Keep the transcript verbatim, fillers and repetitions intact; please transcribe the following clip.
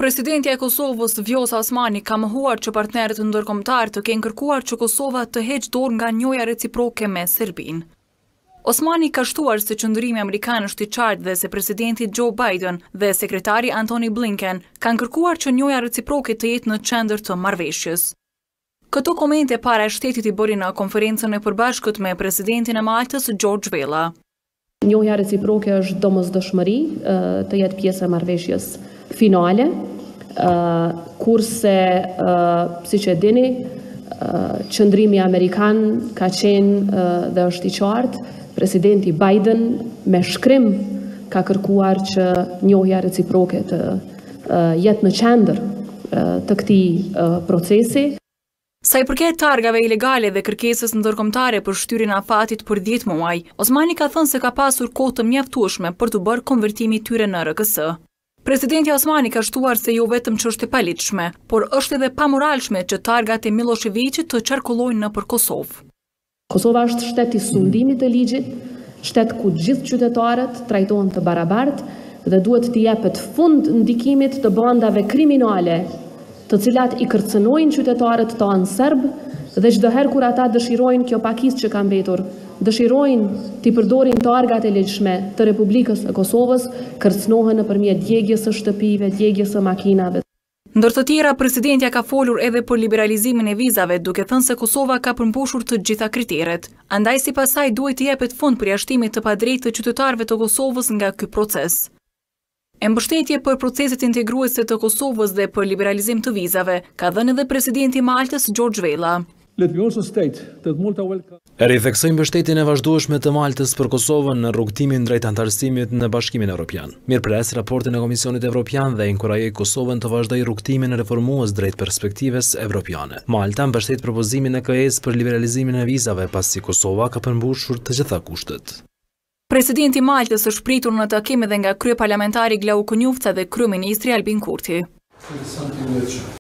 Presidenti e Kosovës Vjosa Osmani ka mohuar që partnerët ndërkombëtar të kenë kërkuar që Kosova të heqë dorë nga njohja reciproke me Serbinë. Osmani ka shtuar se qëndrimi amerikan është i qartë dhe se presidenti Joe Biden dhe sekretari Antony Blinken kanë kërkuar që njohja reciproke të jetë në qendër të marrëveshjes. Këto komente para e shtetit i bëri në konferencën e përbashkët me presidentin e Maltës George Vella. Njohja reciproke është domosdoshmëri të jetë pjesë e marrëveshjes finale, kurse, si që dini, qëndrimi amerikan ka qenë dhe është i qartë. Presidenti Biden me shkrim ka kërkuar që njohja reciproke të jetë në qendër të këtij procesi. Sa i përket targave ilegale dhe kërkesës ndërkombëtare për shtyrjen e afatit për dhjetë muaj, Osmani ka thënë se ka pasur kohë të mjaftueshme për të bërë konvertimin e tyre në R K S. Presidenti Osmani ka shtuar se jo vetëm që është e paligjshme, por është edhe pamoralshme që targat e Miloševićit të qarkullojnë nëpër Kosovë. Kosova është shtet i sundimit të ligjit, shtet ku gjithë qytetarët trajtohen të barabartë dhe duhet t'i jepet fund ndikimit të bandave kriminale, të cilat i kërcënojnë qytetarët tanë serb dhe çdo herë kur ata dëshirojnë, kjo pakisë që ka mbetur, dëshirojnë t'i përdorin targat e ligjshme të Republikës së Kosovës, kërcënohen nëpërmjet djegjes së shtëpive, djegjes së makinave. Ndër të tjera, presidentja ka folur edhe për liberalizimin e vizave, duke thënë se Kosova ka përmbushur të gjitha kriteret. Andaj sipas saj duhet të jepet fund përjashtimit të padrejtë të qytetarëve të Kosovës nga ky proces. E mbështetje për proceset integruese të Kosovës dhe për liberalizim të vizave ka dhënë edhe presidenti i Maltës George Vella. E ritheksoj mbështetjen e vazhdueshme të Maltës për Kosovën në rrugtimin drejt antarësimit në Bashkimin Evropian. Mirëpres raportin e Komisionit Evropian dhe inkurajoi Kosovën të vazhdojë rrugtimin reformues drejt perspektives evropiane. Malta mbështet propozimin e K E-s për liberalizimin e vizave pasi Kosova ka përmbushur të gjitha kushtet. Presidenti i Maltës është pritur në takim edhe nga kryeparlamentari Glauku Njufca dhe kryeministri Albin Kurti.